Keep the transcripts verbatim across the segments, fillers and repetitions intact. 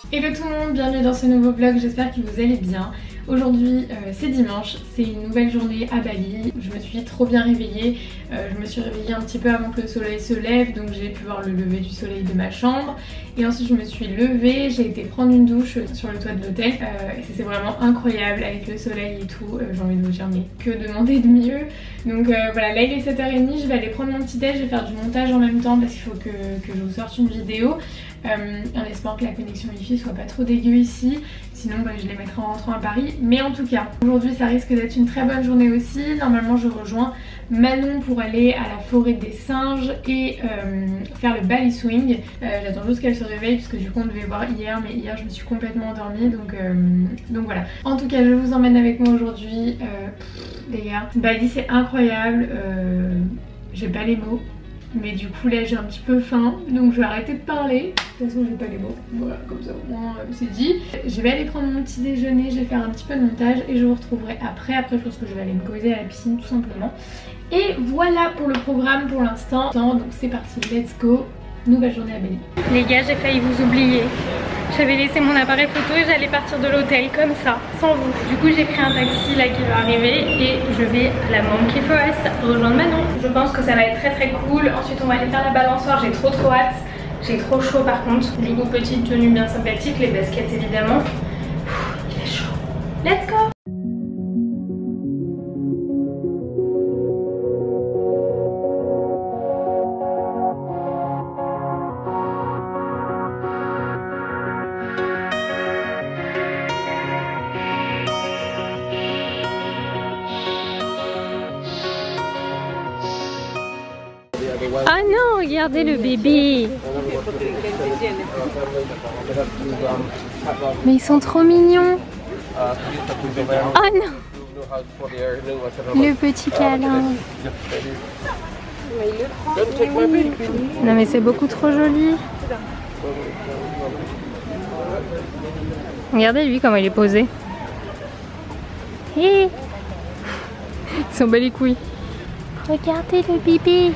Hello tout le monde, bienvenue dans ce nouveau vlog, j'espère que vous allez bien. Aujourd'hui euh, c'est dimanche, c'est une nouvelle journée à Bali. Je me suis trop bien réveillée, euh, je me suis réveillée un petit peu avant que le soleil se lève, donc j'ai pu voir le lever du soleil de ma chambre. Et ensuite je me suis levée, j'ai été prendre une douche sur le toit de l'hôtel. Euh, et c'est vraiment incroyable avec le soleil et tout, euh, j'ai envie de vous dire mais que demander de mieux. Donc euh, voilà, là il est sept heures trente, je vais aller prendre mon petit déj, je vais faire du montage en même temps parce qu'il faut que, que je vous sorte une vidéo. Euh, en espérant que la connexion wifi soit pas trop dégueu ici, sinon bah, je les mettrai en rentrant à Paris. Mais en tout cas, aujourd'hui ça risque d'être une très bonne journée aussi. Normalement je rejoins Manon pour aller à la forêt des singes et euh, faire le Bali Swing. Euh, J'attends juste qu'elle se réveille parce que du coup on devait voir hier, mais hier je me suis complètement endormie, donc, euh, donc voilà. En tout cas je vous emmène avec moi aujourd'hui. Euh, les gars, Bali c'est incroyable, euh, j'ai pas les mots. Mais du coup là j'ai un petit peu faim, donc je vais arrêter de parler. De toute façon j'ai pas les mots, voilà, comme ça au moins euh, c'est dit. Je vais aller prendre mon petit déjeuner, je vais faire un petit peu de montage et je vous retrouverai après. Après je pense que je vais aller me poser à la piscine tout simplement. Et voilà pour le programme pour l'instant. Donc c'est parti, let's go. Nouvelle journée à Bali. Les gars, j'ai failli vous oublier. J'avais laissé mon appareil photo et j'allais partir de l'hôtel comme ça, sans vous. Du coup j'ai pris un taxi là qui va arriver et je vais à la Monkey Forest rejoindre Manon. Je pense que ça va être très très cool. Ensuite on va aller faire la balançoire, j'ai trop trop hâte. J'ai trop chaud par contre. Du coup petite tenue bien sympathique, les baskets évidemment. Il fait chaud. Let's go! Ah non, regardez le bébé. Mais ils sont trop mignons. Oh non, le petit câlin. Non mais c'est beaucoup trop joli. Regardez lui comment il est posé. Hey. Ils sont bas les couilles. Regardez le bébé.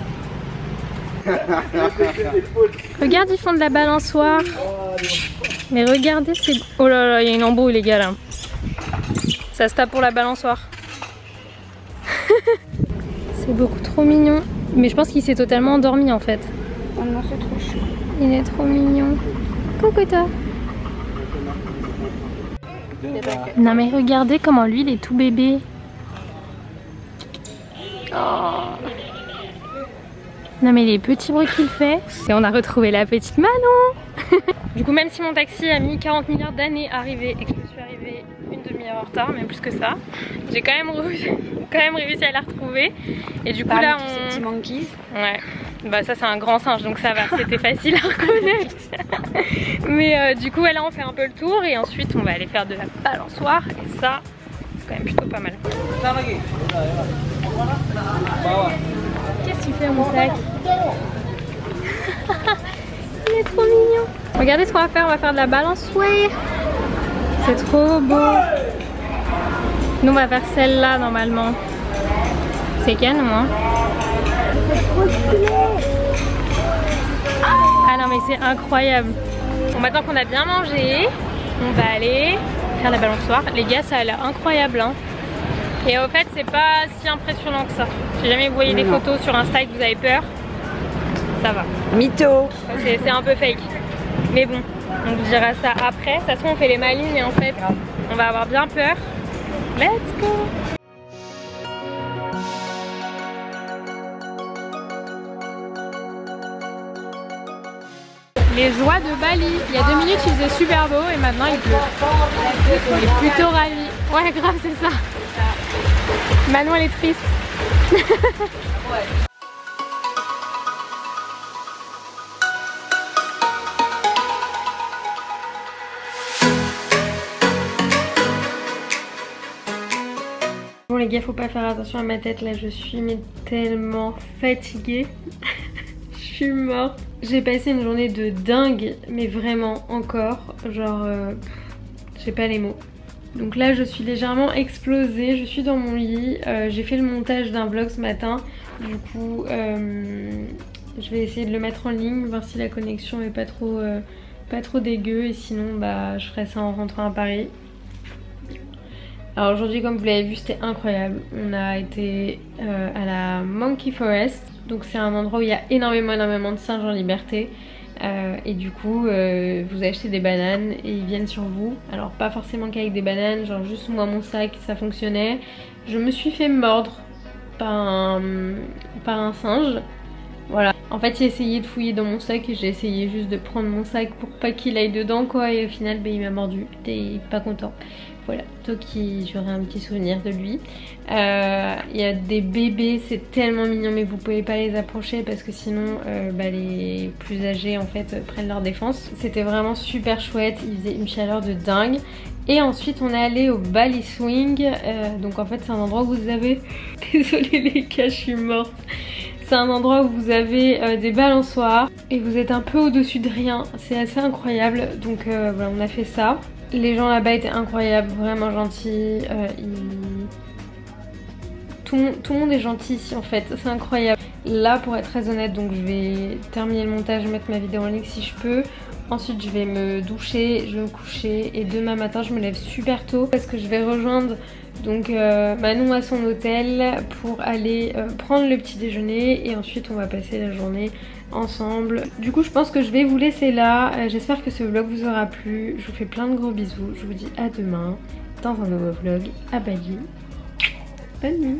Regarde, ils font de la balançoire. Mais regardez, c'est... Oh là là, il y a une embrouille les gars là. Ça se tape pour la balançoire. C'est beaucoup trop mignon. Mais je pense qu'il s'est totalement endormi en fait. Oh non, c'est trop chou. Il est trop mignon. Coucou toi. Non mais regardez comment lui il est tout bébé. Oh. Non mais les petits bruits qu'il fait. Et on a retrouvé la petite Manon. Du coup même si mon taxi a mis quarante milliards d'années à arriver et que je suis arrivée une demi-heure en retard, même plus que ça, j'ai quand même, quand même réussi à la retrouver. Et du coup là on... Ces petits monkeys. Ouais. Bah ça c'est un grand singe donc ça va, c'était facile à reconnaître. Mais euh, du coup là on fait un peu le tour et ensuite on va aller faire de la balançoire et ça c'est quand même plutôt pas mal. Qu'est-ce que tu fais mon sac? Il est trop mignon. Regardez ce qu'on va faire, on va faire de la balançoire. C'est trop beau. Nous on va faire celle-là normalement. C'est canon hein. Ah non mais c'est incroyable. Bon maintenant qu'on a bien mangé, on va aller faire la balançoire. Les gars ça a l'air incroyable hein. Et au fait c'est pas si impressionnant que ça. Si jamais vous voyez des photos sur Insta et que vous avez peur, ça va. Mytho. C'est un peu fake. Mais bon, on vous dira ça après. De toute façon on fait les malines et en fait on va avoir bien peur. Let's go. Les joies de Bali. Il y a deux minutes il faisait super beau et maintenant il pleut. Il est plutôt ravi. Ouais grave c'est ça. Manon elle est triste. Bon les gars faut pas faire attention à ma tête là, je suis mais tellement fatiguée. Je suis morte. J'ai passé une journée de dingue mais vraiment encore genre euh, j'ai pas les mots. Donc là je suis légèrement explosée, je suis dans mon lit, euh, j'ai fait le montage d'un vlog ce matin, du coup euh, je vais essayer de le mettre en ligne, voir si la connexion est pas trop, euh, pas trop dégueu et sinon bah je ferai ça en rentrant à Paris. Alors aujourd'hui comme vous l'avez vu c'était incroyable, on a été euh, à la Monkey Forest, donc c'est un endroit où il y a énormément énormément de singes en liberté. Euh, et du coup euh, vous achetez des bananes et ils viennent sur vous. Alors pas forcément qu'avec des bananes, genre juste moi mon sac ça fonctionnait. Je me suis fait mordre par un, par un singe. Voilà. En fait il a essayé de fouiller dans mon sac et j'ai essayé juste de prendre mon sac pour pas qu'il aille dedans quoi. Et au final bah, il m'a mordu, j'étais pas content. Voilà, donc j'aurai un petit souvenir de lui. Il euh, y a des bébés, c'est tellement mignon mais vous pouvez pas les approcher parce que sinon euh, bah, les plus âgés en fait prennent leur défense. C'était vraiment super chouette, il faisait une chaleur de dingue. Et ensuite on est allé au Bali Swing, euh, donc en fait c'est un endroit où vous avez... Désolée les gars, je suis morte. C'est un endroit où vous avez euh, des balançoires et vous êtes un peu au-dessus de rien, c'est assez incroyable. Donc euh, voilà, on a fait ça. Les gens là-bas étaient incroyables, vraiment gentils. Euh, ils... tout, tout le monde est gentil ici en fait, c'est incroyable. Là pour être très honnête, donc je vais terminer le montage, mettre ma vidéo en ligne si je peux. Ensuite je vais me doucher, je vais me coucher et demain matin je me lève super tôt parce que je vais rejoindre donc euh, Manon à son hôtel pour aller euh, prendre le petit déjeuner et ensuite on va passer la journée ensemble. Du coup je pense que je vais vous laisser là. Euh, j'espère que ce vlog vous aura plu. Je vous fais plein de gros bisous. Je vous dis à demain dans un nouveau vlog à Bali. Bonne nuit.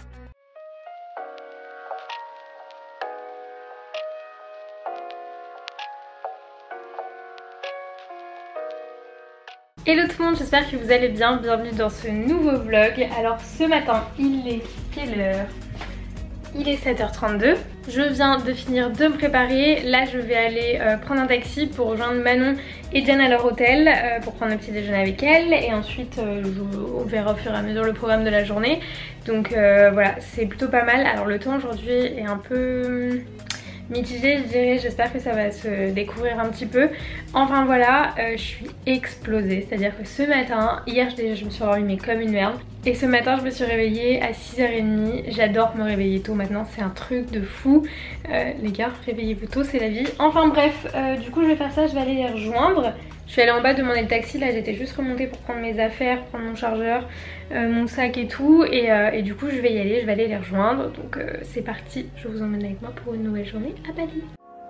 Hello tout le monde, j'espère que vous allez bien, bienvenue dans ce nouveau vlog. Alors ce matin il est quelle heure? Il est sept heures trente-deux. Je viens de finir de me préparer. Là je vais aller euh, prendre un taxi pour rejoindre Manon et Jen à leur hôtel euh, pour prendre le petit déjeuner avec elles. Et ensuite euh, je, on verra au fur et à mesure le programme de la journée. Donc euh, voilà, c'est plutôt pas mal. Alors le temps aujourd'hui est un peu... mitigée je dirais, j'espère que ça va se découvrir un petit peu. Enfin voilà, euh, je suis explosée, c'est à dire que ce matin, hier je, je me suis endormie mais comme une merde. Et ce matin je me suis réveillée à six heures trente, j'adore me réveiller tôt maintenant, c'est un truc de fou. Euh, les gars, réveillez-vous tôt, c'est la vie. Enfin bref, euh, du coup je vais faire ça, je vais aller les rejoindre. Je suis allée en bas demander le taxi, là j'étais juste remontée pour prendre mes affaires, prendre mon chargeur, euh, mon sac et tout. Et, euh, et du coup je vais y aller, je vais aller les rejoindre. Donc euh, c'est parti, je vous emmène avec moi pour une nouvelle journée à Bali.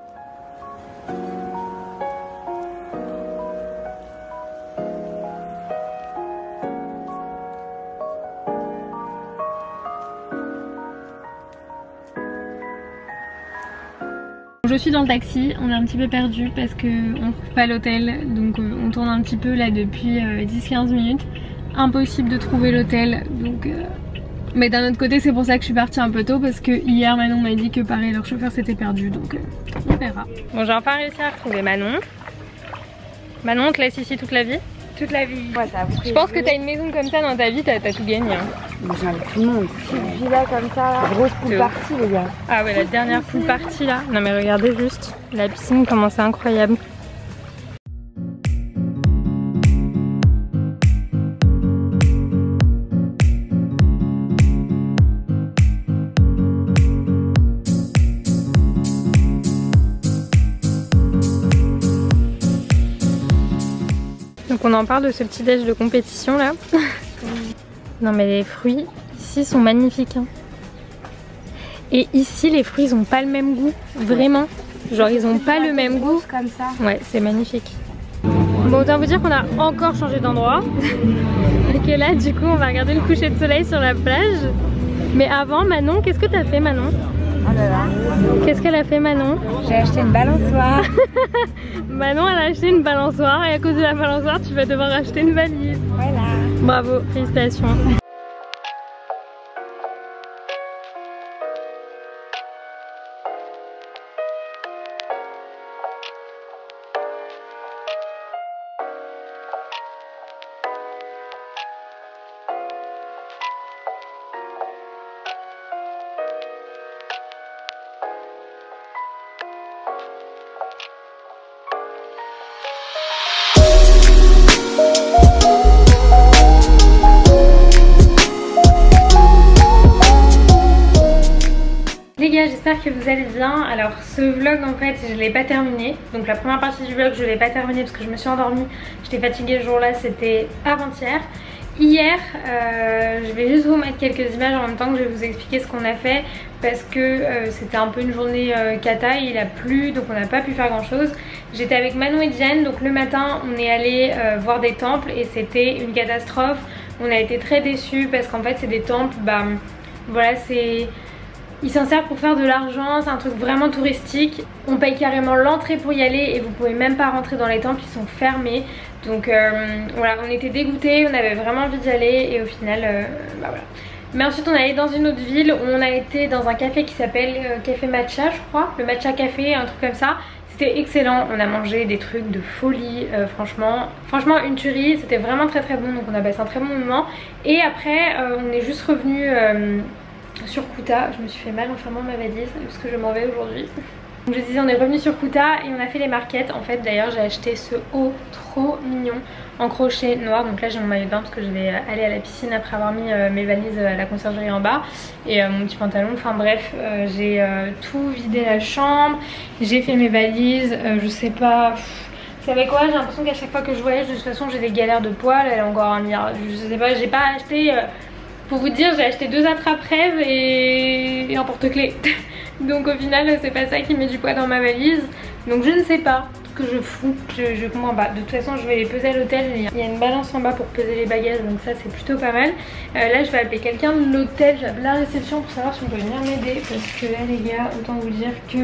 Je suis dans le taxi, on est un petit peu perdu parce qu'on ne trouve pas l'hôtel, donc euh, on tourne un petit peu là depuis euh, dix quinze minutes. Impossible de trouver l'hôtel, donc... Euh... Mais d'un autre côté c'est pour ça que je suis partie un peu tôt parce que hier Manon m'a dit que pareil leur chauffeur s'était perdu, donc euh, on verra. Bon, j'ai enfin réussi à retrouver Manon. Manon, on te laisse ici toute la vie? Toute la vie. Ouais, ça je pense que t'as une maison comme ça dans ta vie, t'as tout gagné. Hein. Mais j'invite tout le monde. Une villa comme ça, là. Grosse pool party les gars. Ah ouais, la dernière pool party là. Non mais regardez juste, la piscine comment c'est incroyable. Donc on en parle de ce petit déj de compétition là. Non mais les fruits ici sont magnifiques hein. Et ici les fruits ils ont pas le même goût, vraiment. Genre ils ont pas le même goût. Comme ça. Ouais, c'est magnifique. Bon, autant vous dire qu'on a encore changé d'endroit. Et que là du coup on va regarder le coucher de soleil sur la plage. Mais avant Manon, qu'est-ce que t'as fait Manon? Oh là là. Qu'est-ce qu'elle a fait Manon? J'ai acheté une balançoire. Manon elle a acheté une balançoire et à cause de la balançoire tu vas devoir acheter une valise. Voilà. Bravo, félicitations. j'espère que vous allez bien. Alors ce vlog en fait je l'ai pas terminé. Donc la première partie du vlog je l'ai pas terminé parce que je me suis endormie. J'étais fatiguée ce jour là, c'était avant-hier. Hier, euh, je vais juste vous mettre quelques images en même temps que je vais vous expliquer ce qu'on a fait. Parce que euh, c'était un peu une journée euh, cata, il a plu donc on n'a pas pu faire grand chose. J'étais avec Manon et Jen, donc le matin on est allé euh, voir des temples et c'était une catastrophe. On a été très déçus parce qu'en fait c'est des temples, bah voilà, c'est... Ils s'en servent pour faire de l'argent, c'est un truc vraiment touristique. On paye carrément l'entrée pour y aller et vous pouvez même pas rentrer dans les temples, ils sont fermés. Donc euh, voilà, on était dégoûtés, on avait vraiment envie d'y aller et au final, euh, bah voilà. Mais ensuite on est allé dans une autre ville, on a été dans un café qui s'appelle euh, Café Matcha je crois, le Matcha Café, un truc comme ça. C'était excellent, on a mangé des trucs de folie, euh, franchement, franchement une tuerie, c'était vraiment très très bon, donc on a passé un très bon moment. Et après euh, on est juste revenu euh, sur Kuta, je me suis fait mal en fermant ma valise parce que je m'en vais aujourd'hui. Donc je disais on est revenu sur Kuta et on a fait les marquettes. En fait d'ailleurs j'ai acheté ce haut trop mignon en crochet noir. Donc là j'ai mon maillot de bain parce que je vais aller à la piscine après avoir mis euh, mes valises à la conciergerie en bas. Et euh, mon petit pantalon, enfin bref euh, j'ai euh, tout vidé la chambre. J'ai fait mes valises, euh, je sais pas... Pff, vous savez quoi, j'ai l'impression qu'à chaque fois que je voyage de toute façon j'ai des galères de poils. Elle a encore un milliard, je sais pas, j'ai pas acheté... Euh, pour vous dire j'ai acheté deux attrape-rêves et... et un porte-clés. Donc au final c'est pas ça qui met du poids dans ma valise. Donc je ne sais pas ce que je fous, je, je comprends pas. De toute façon je vais les peser à l'hôtel, il y a une balance en bas pour peser les bagages, donc ça c'est plutôt pas mal. euh, Là je vais appeler quelqu'un de l'hôtel, je vais appeler la réception pour savoir si on peut venir m'aider. Parce que là les gars, autant vous dire que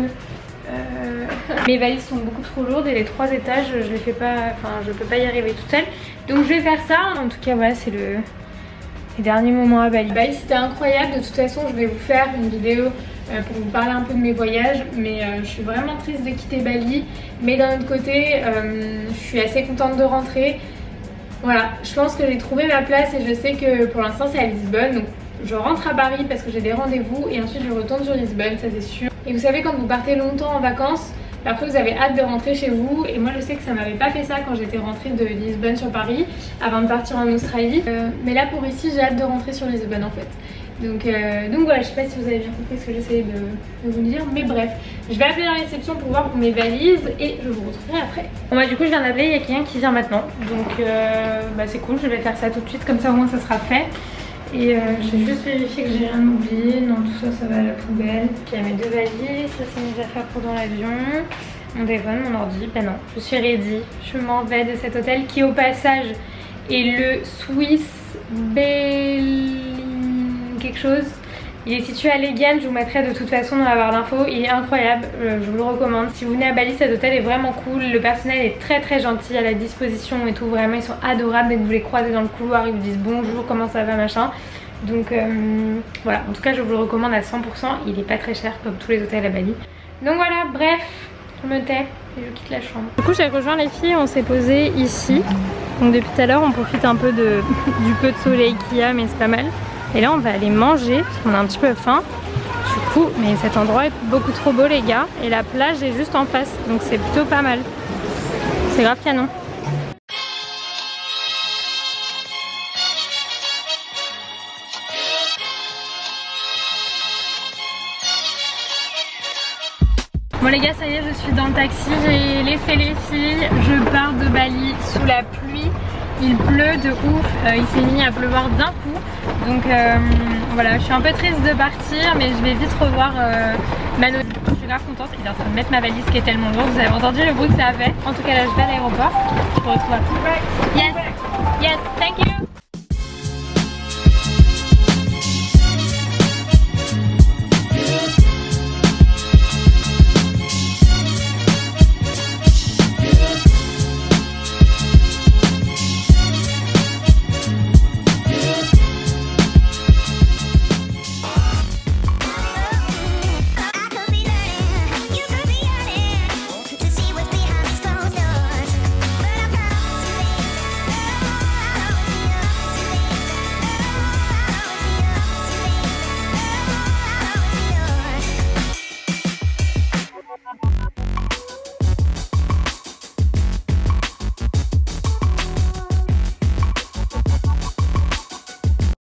euh, mes valises sont beaucoup trop lourdes et les trois étages je les fais pas, enfin je peux pas y arriver toute seule. Donc je vais faire ça, en tout cas voilà c'est le... les derniers moments à Bali. Bali c'était incroyable, de toute façon je vais vous faire une vidéo euh, pour vous parler un peu de mes voyages. Mais euh, je suis vraiment triste de quitter Bali. Mais d'un autre côté euh, je suis assez contente de rentrer. Voilà, je pense que j'ai trouvé ma place et je sais que pour l'instant c'est à Lisbonne. Donc je rentre à Paris parce que j'ai des rendez-vous et ensuite je retourne sur Lisbonne, ça c'est sûr. Et vous savez quand vous partez longtemps en vacances, après vous avez hâte de rentrer chez vous. Et moi je sais que ça m'avait pas fait ça quand j'étais rentrée de Lisbonne sur Paris avant de partir en Australie. euh, Mais là pour ici j'ai hâte de rentrer sur Lisbonne en fait. Donc, euh, donc voilà, je sais pas si vous avez bien compris ce que j'essayais de, de vous dire. Mais bref, je vais appeler la réception pour voir pour mes valises et je vous retrouverai après. Bon bah du coup je viens d'appeler, il y a quelqu'un qui vient maintenant. Donc euh, bah c'est cool, je vais faire ça tout de suite, comme ça au moins ça sera fait. Et euh, je vais juste vérifier que j'ai rien oublié. Non, tout ça ça va à la poubelle. Puis il y a mes deux valises, ça c'est mes affaires pour dans l'avion, mon téléphone, mon ordi. Ben non, je suis ready, je m'en vais de cet hôtel qui au passage est le Swiss Bell quelque chose. Il est situé à Legan, je vous mettrai de toute façon dans la barre d'infos. Il est incroyable, je vous le recommande. Si vous venez à Bali, cet hôtel est vraiment cool. Le personnel est très très gentil, à la disposition et tout. Vraiment ils sont adorables, dès que vous les croisez dans le couloir ils vous disent bonjour, comment ça va, machin. Donc euh, voilà, en tout cas je vous le recommande à cent pour cent. Il est pas très cher comme tous les hôtels à Bali. Donc voilà, bref, je me tais et je quitte la chambre. Du coup j'ai rejoint les filles, on s'est posé ici. Donc depuis tout à l'heure on profite un peu de, du peu de soleil qu'il y a, mais c'est pas mal. Et là on va aller manger parce qu'on a un petit peu faim. Du coup, mais cet endroit est beaucoup trop beau les gars. Et la plage est juste en face, donc c'est plutôt pas mal. C'est grave canon. Bon les gars, ça y est, je suis dans le taxi, j'ai laissé les filles, je pars de Bali sous la pluie. Il pleut de ouf, euh, il s'est mis à pleuvoir d'un coup. Donc euh, voilà, je suis un peu triste de partir, mais je vais vite revoir euh, Manon. Je suis grave contente, il est en train de mettre ma valise qui est tellement lourde. Vous avez entendu le bruit que ça a fait. En tout cas là je vais à l'aéroport. Je vous retrouve après. Yes, yes, thank you.